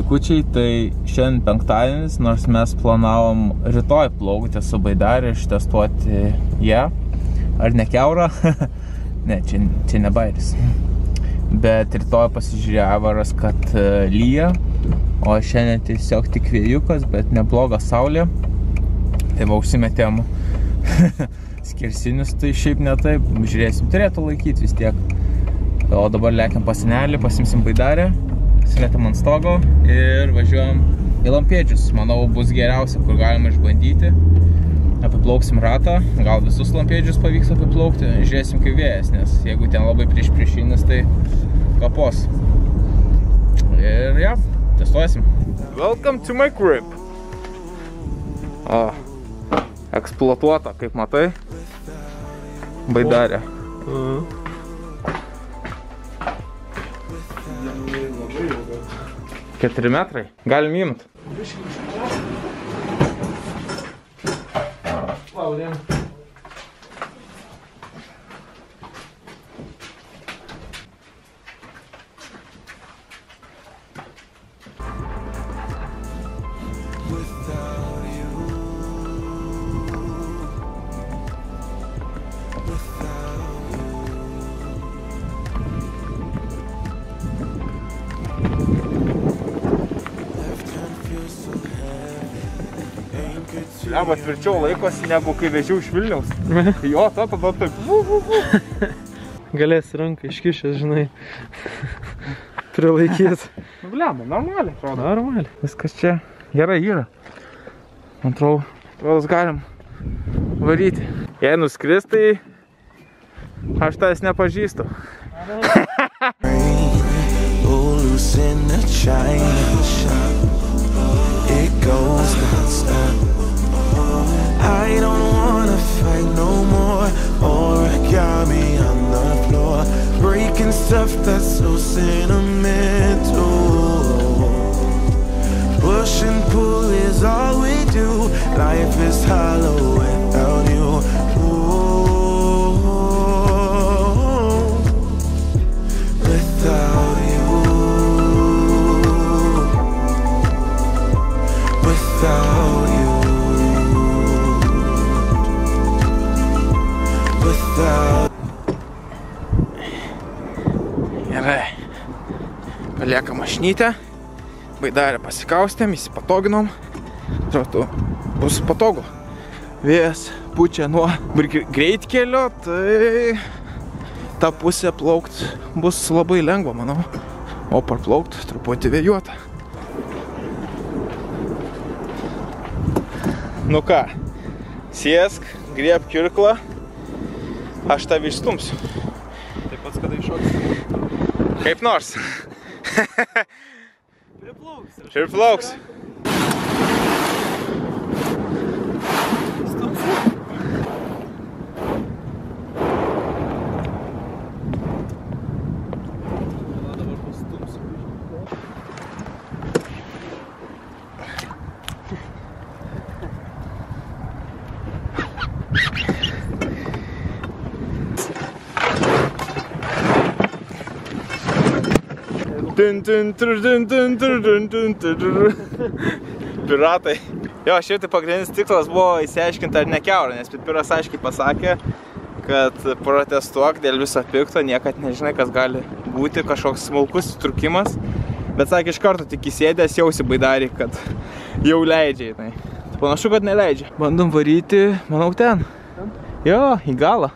vaikučiai, tai šiandien penktadienis, nors mes planavom rytoj plaukti su Baidarė, ištestuoti ją. Ar ne kiaurą? Ne, čia ne bairis. Bet rytoj pasižiūrėjo Aivaras, kad lyja, o šiandien tiesiog tik vėjukas, bet nebloga saulė. Tai va užsimetėm skersinius, tai šiaip ne taip, žiūrėsim, turėtų laikyti vis tiek. O dabar lekiam pas senelį, pasimsim Baidarę, simetėm ant stogo ir važiuojam į Lampėdžius. Manau, bus geriausia, kur galima išbandyti. Apiplauksim ratą, gal visus Lampėdžius pavyks apiplaukti, žiūrėsim kaip vėjas, nes jeigu ten labai priešinis, tai kapos. Ir ja, testuosim. Welcome to my crib. Eksploatuota, kaip matai, Baidarė. 4 metrai. Galim imt. Laudėm. Lemba tvirčiau laikosi, negu kai vežiau iš Vilniaus. Jo, tada taip. Galės ranką iškišęs, žinai, prilaikyti. Lemba, normaliai, atrodo. Normaliai. Viskas čia gerai yra. Atrodo, galim varyti. Jei nuskris, tai aš tavęs nepažįstu. I don't wanna fight no more. Origami on the floor, breaking stuff that's so sentimental. Push and pull is all we do. Life is hollow without you. Without you. Without you. Gerai, paliekam mašinytę, Baidarę pasikaustėm, įsipatoginom, atrodo, bus patogu. Vėjas pučia nuo greitkelio, tai ta pusė plaukt bus labai lengva, manau, o parplaukt truputį vėjuota. Nu ką, sėsk, grieb kirklą, aš tave išstumsiu. Taip pats kada iššoks. Kaip nors. Priplauks. Priplauks. Dabar pastumsiu. Piratai. Jo, šiaip tai pagrindinis tikslas buvo įsiaiškinti, ar ne kiaura, nes Pipiras aiškiai pasakė, kad protestuok dėl viso pikto, niekad nežinai, kas gali būti, kažkoks smulkus trukimas. Bet sakė, iš karto tik įsėdęs jausi Baidarį, kad jau leidžia. Tai panašu, kad neleidžia. Bandom varyti, manau, ten. Jo, į galą.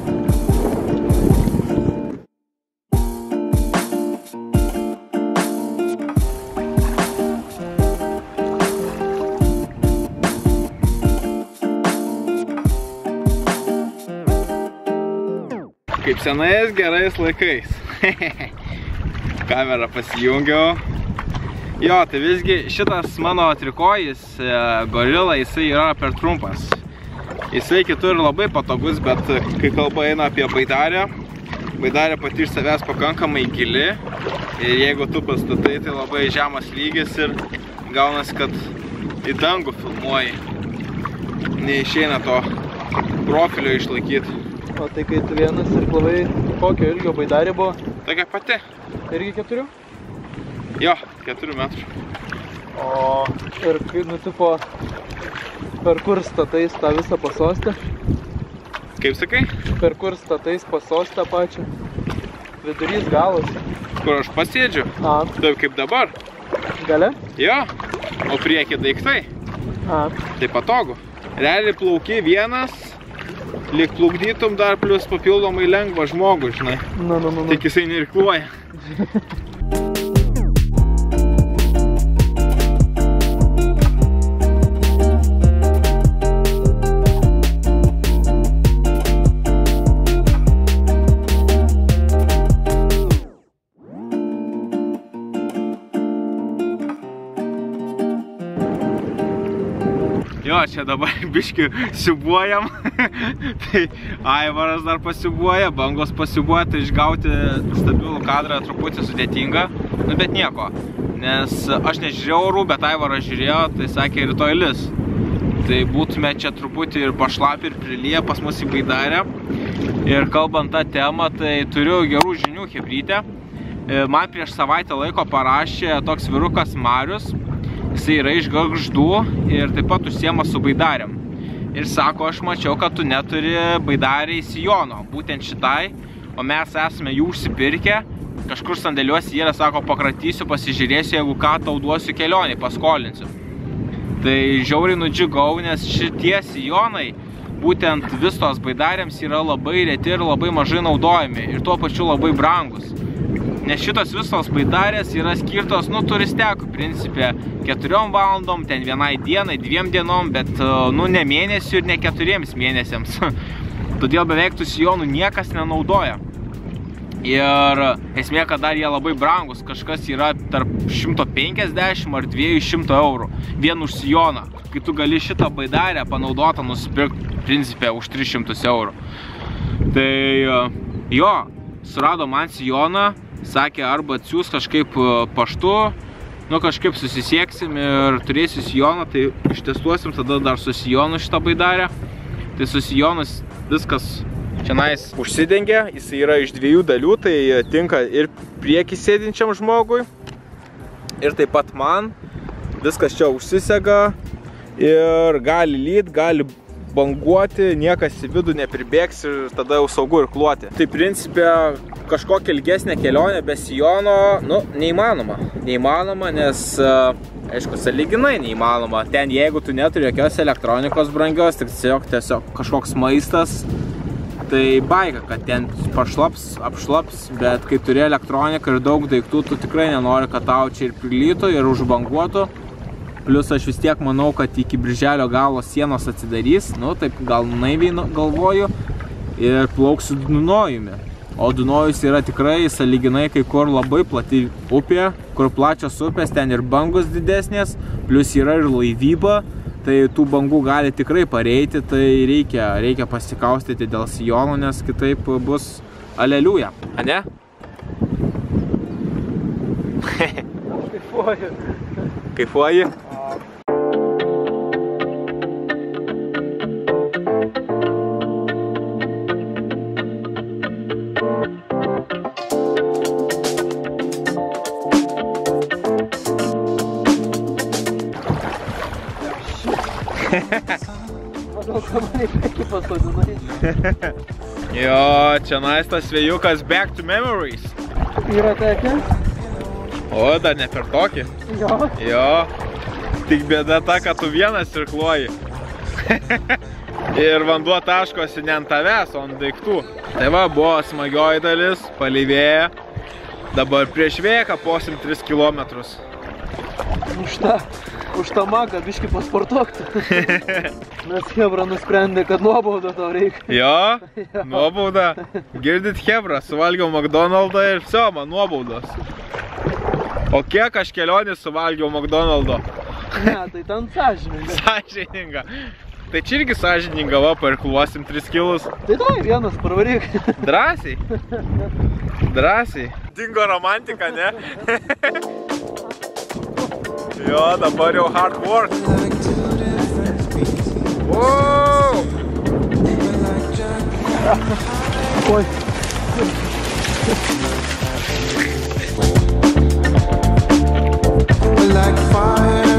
Kaip senais gerais laikais. Kamerą pasijungiau. Jo, tai visgi šitas mano trikojis Gorilla, jisai yra per trumpas. Jisai kitur labai patogus, bet kai kalba eina apie Baidarę, Baidarė pati iš savęs pakankamai gili. Ir jeigu tu pastatai, tai labai žemas lygis ir gaunasi, kad į dangų filmuoji. Neišeina to profilio išlaikyti. O tai kai tu vienas ir klavai, kokio ilgio Baidarė buvo? Tokia pati. Irgi 4? Jo, 4 metrų. O ir kai, nu, tipo, per kur statais tą visą pasostę? Kaip sakai? Per kur statais pasostę pačią? Vidurys galas. Kur aš pasėdžiu? A. Taip kaip dabar. Gale? Jo. O prieki daiktai. A. Tai patogu. Realiai plauki vienas, lyg plukdytum dar plus papildomai lengvą žmogų, žinai. Nu. Tik jisai neirkluoja. Jo, čia dabar biškį siubuojam, tai Aivaras dar pasiubuoja, bangos pasiubuoja, tai išgauti stabilų kadrą truputį sudėtinga, nu bet nieko, nes aš nežiūrėjau orų, bet Aivaras žiūrėjo, tai sakė rytoj lis. Tai būtume čia truputį ir pašlapį ir prilyję pas mus į Baidarę. Ir kalbant tą temą, tai turiu gerų žinių chebrytę. Man prieš savaitę laiko parašė toks vyrukas Marius. Jisai yra iš Gargždų ir taip pat užsiema su Baidarėm. Ir sako, aš mačiau, kad tu neturi Baidarei sijono, būtent šitai, o mes esame jų užsipirkę. Kažkur sandėliuosi yra, sako, pakratysiu, pasižiūrėsiu, jeigu ką tau duosiu kelionį, paskolinsiu. Tai žiauriai nudžiugau, nes šitie sijonai, būtent Vistos Baidarėms yra labai reti ir labai mažai naudojami ir tuo pačiu labai brangus. Nes šitos Vistos Baidarės yra skirtos, nu, turistekų principė 4 valandom, ten vienai dienai, 2 dienom, bet, nu, ne mėnesių ir ne 4 mėnesiams. Todėl beveik tų sijonų niekas nenaudoja. Ir esmė, kad dar jie labai brangus, kažkas yra tarp 150 ar 200 eurų vien už sijoną. Kai tu gali šitą Baidarę panaudotą nusipirkti principė už 300 eurų. Tai jo, surado man sijoną. Sakė, arba atsiūs kažkaip paštu, nu kažkaip susisieksim ir turėsiu sijoną, tai ištestuosim tada dar su sijonu šitą Baidarę. Tai su sijonus viskas čianais užsidengia, jis yra iš 2 dalių, tai tinka ir priekį sėdinčiam žmogui, ir taip pat man. Viskas čia užsisega ir gali lyt, gali banguoti, niekas į vidų nepribėgs ir tada jau saugu irkluoti. Tai principė kažkokia ilgesnė kelionė be sijono, nu, neįmanoma. Neįmanoma, nes, aišku, sąlyginai neįmanoma. Ten, jeigu tu neturi jokios elektronikos brangios, tik tiesiog kažkoks maistas, tai baika, kad ten pašlaps, apšlaps, bet kai turi elektroniką ir daug daiktų, tu tikrai nenori, kad tau čia ir prilytų, ir užbanguotų. Plius aš vis tiek manau, kad iki birželio galo sienos atsidarys, nu, taip gal naiviai galvoju, ir plauksiu Dunojumi. O Dunojus yra tikrai sąlyginai kai kur labai plati upė, kur plačios upės, ten ir bangos didesnės, plius yra ir laivyba, tai tų bangų gali tikrai pareiti, tai reikia pasikaustyti dėl sijonų, nes kitaip bus aleliuja, ane? Kaifuoju. Kaifuoji? Manau, ką man į priekį pasodinai. Jo, čia nais tas vėjukas Back to Memories. Yra tekę? O, dar ne per tokį. Jo. Jo, tik bėda ta, kad tu vienas irkluoji. Ir vanduo taškosi ne ant tavęs, o ant daiktų. Tai va, buvo smagioji dalis, palyvėja. Dabar prieš vėją kaposim 3 kilometrus. Už tą magą biškį pasportuoktų. Nes Hebra nusprendė, kad nuobaudą tau reikia. Jo, nuobauda. Girdit, Hebra, suvalgiau McDonald'ą ir viso, man nuobaudos. O kiek aš kelionį suvalgiau McDonald'o? Ne, tai ten sąžininga. Sąžininga. Tai čia irgi sąžininga, va, pairkluosim 3 kilus. Tai davai vienas parvaryk. Drąsiai. Drąsiai. Dingo romantika, ne? Jo, dabar jau hard work. Wow! Oi. Like fire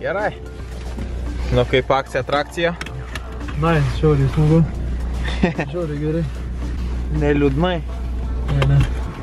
Gerai. Nu, kaip akcija, atrakcija? Nai, šiauriai smagu. Žiauriai gerai. Neliūdnai. Ne.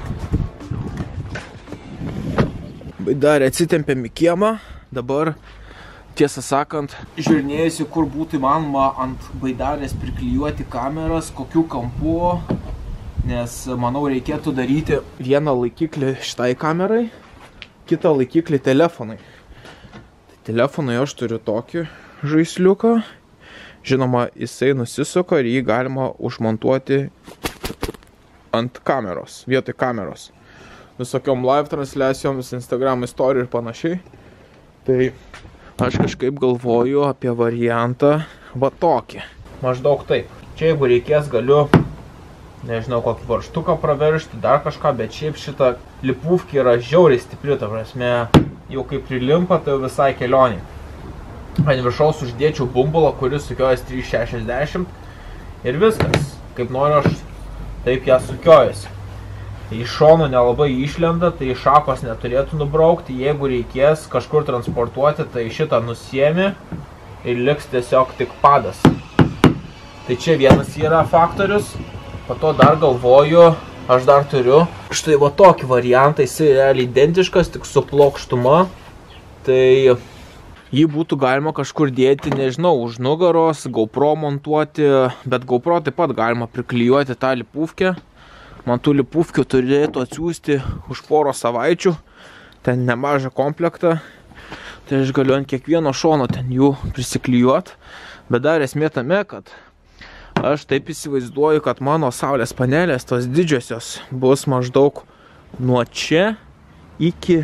Baidarė atsitempėm į kiemą. Dabar, tiesą sakant, žiūrinėjusi, kur būtų įmanoma ant baidarės priklijuoti kameras, kokių kampų, nes, manau, reikėtų daryti vieną laikiklį šitai kamerai, kitą laikiklį telefonai. Tai telefonai aš turiu tokį žaisliuką. Žinoma, jisai nusisuka ir jį galima užmontuoti ant kameros, vietoj kameros. Visokiom live transliacijoms, Instagram istorijų ir panašiai. Tai aš kažkaip galvoju apie variantą va tokį. Maždaug taip. Čia jeigu reikės galiu, nežinau, kokį varžtuką praveršti, dar kažką, bet šiaip šita lipūvkė yra žiauriai stipri, ta prasme, jau kaip prilimpa, tai visai kelionė. Ant viršaus uždėčiau bumbulą, kuris sukiojas 360 ir viskas. Kaip noriu aš, taip ją sukiojusi. Tai iš šonų nelabai išlenda, tai šakos neturėtų nubraukti. Jeigu reikės kažkur transportuoti, tai šitą nusiemi ir liks tiesiog tik padas. Tai čia vienas yra faktorius. Po to dar galvoju, aš dar turiu štai va tokį variantą, jis realiai identiškas, tik su plokštuma. Tai jį būtų galima kažkur dėti, nežinau, už nugaros, GoPro montuoti, bet GoPro taip pat galima priklijuoti tą lipūvkę. Man tų lipūvkių turėtų atsiųsti už porą savaičių, ten nemažą komplektą, tai aš galiu ant kiekvieno šono ten jų prisiklijuoti, bet dar esmė tame, kad aš taip įsivaizduoju, kad mano saulės panelės, tos didžiosios, bus maždaug nuo čia iki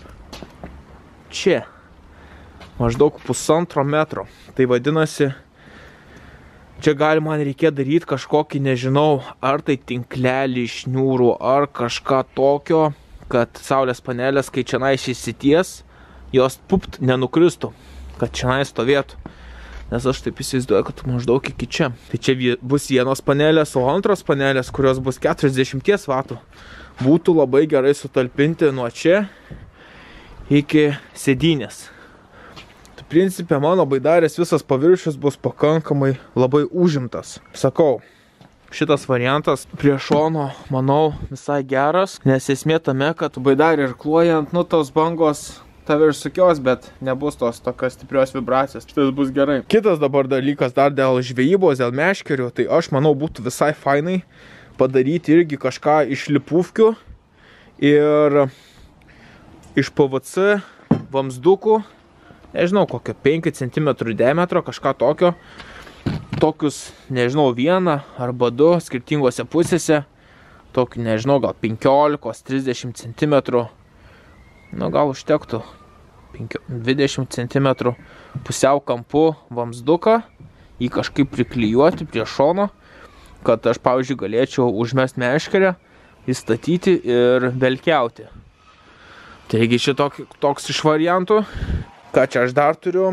čia. Maždaug 1,5 metro. Tai vadinasi, čia gali man reikėtų daryti kažkokį, nežinau, ar tai tinklelį iš šniūrų, ar kažką tokio, kad saulės panelės, kai čianais įsities, jos pupt nenukristų, kad čianais stovėtų. Nes aš taip įsivaizduoju, kad maždaug iki čia. Tai čia bus vienos panelės, o antros panelės, kurios bus 40 vatų, būtų labai gerai sutalpinti nuo čia iki sėdynės. Principė, mano baidarės visas paviršius bus pakankamai labai užimtas. Sakau, šitas variantas prie šono, manau, visai geras, nes esmė tame, kad baidarė irkluojant, nu, tos bangos tave ir sukios, bet nebus tos tokios stiprios vibracijos. Šitas bus gerai. Kitas dabar dalykas dar dėl žvejybos, dėl meškerių, tai aš manau būtų visai fainai padaryti irgi kažką iš lipūvkių ir iš PVC vamsdukų. Nežinau, kokio 5 cm diametro, kažką tokio. Tokius, nežinau, 1 arba 2 skirtingose pusėse. Tokių, nežinau, gal 15-30 cm. Nu, gal užtektų 20 cm pusiau kampu vamsduką. Jį kažkaip priklijuoti prie šono, kad aš, pavyzdžiui, galėčiau užmest meškerę, įstatyti ir belkiauti. Taigi šitoks iš variantų. Ką čia aš dar turiu?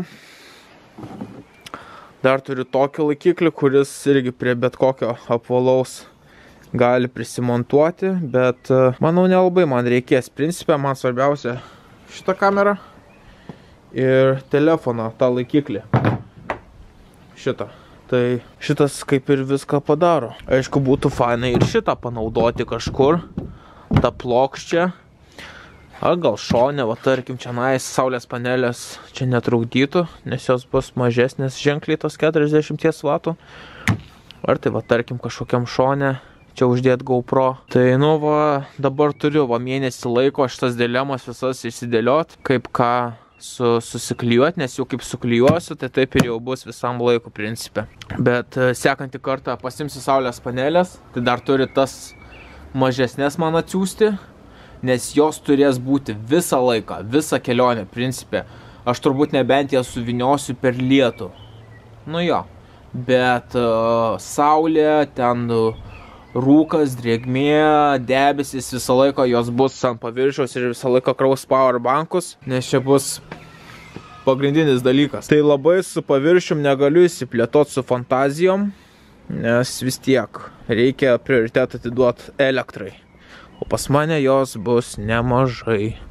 Dar turiu tokį laikiklį, kuris irgi prie bet kokio apvalaus gali prisimontuoti, bet manau nelabai man reikės. Principė, man svarbiausia šitą kamerą ir telefoną, tą laikiklį. Šitą. Tai šitas kaip ir viską padaro. Aišku, būtų fainai ir šitą panaudoti kažkur, tą plokščią. Ar gal šone, va tarkim, čia saulės panelės čia netrukdytų, nes jos bus mažesnės ženkliai tos 40 vatų. Ar tai va tarkim kažkokiam šone, čia uždėt GoPro. Tai nu va, dabar turiu va mėnesį laiko šitas dilemas visas išsidėliot, kaip ką susiklijuoti, nes jau kaip suklijuosiu, tai taip ir jau bus visam laiko principe. Bet sekantį kartą pasimsiu saulės panelės, tai dar turi tas mažesnės man atsiųsti. Nes jos turės būti visą laiką, visą kelionę, principė. Aš turbūt nebent jas suviniosiu per lietų. Nu jo. Bet saulė, ten rūkas, drėgmė, debesis, visą laiką jos bus ant paviršiaus ir visą laiką kraus powerbankus. Nes čia bus pagrindinis dalykas. Tai labai su paviršium negaliu įsiplėtoti su fantazijom, nes vis tiek reikia prioritetą atiduoti elektrai. O pas mane jos bus nemažai.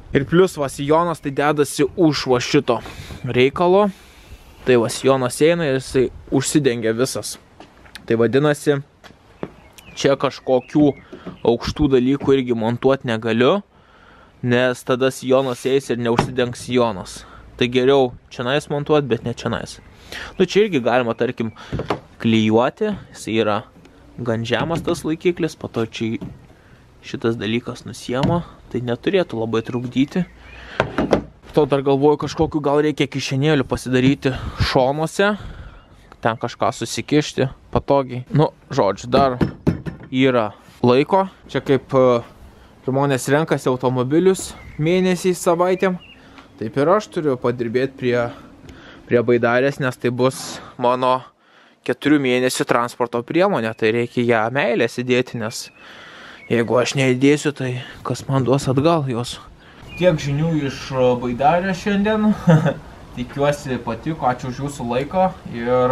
Ir plius va sijonas tai dedasi už va šito reikalo. Tai va sijonas eina ir jisai užsidengia visas. Tai vadinasi, čia kažkokių aukštų dalykų irgi montuoti negaliu, nes tada sijonas eis ir neužsidengs sijonas. Tai geriau čianais montuoti, bet ne čianais. Nu čia irgi galima, tarkim, klijuoti, jisai yra gan žemas tas laikiklis, po to čia šitas dalykas nusiema, tai neturėtų labai trukdyti. To dar galvoju, kažkokiu gal reikia kišenėlių pasidaryti šonuose, ten kažką susikišti patogiai. Nu, žodžiu, dar yra laiko. Čia kaip žmonės renkasi automobilius mėnesiais, savaitėm, taip ir aš turiu padirbėti prie baidarės, nes tai bus mano 4 mėnesių transporto priemonė, tai reikia ją meilės įdėti, nes jeigu aš neįdėsiu, tai kas man duos atgal jos. Tiek žinių iš baidarės šiandien. Tikiuosi patiko, ačiū už jūsų laiką ir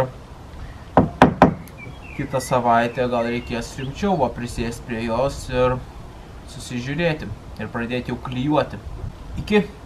kitą savaitę gal reikės rimčiau prisėsti prie jos ir susižiūrėti ir pradėti jau klijuoti. Iki!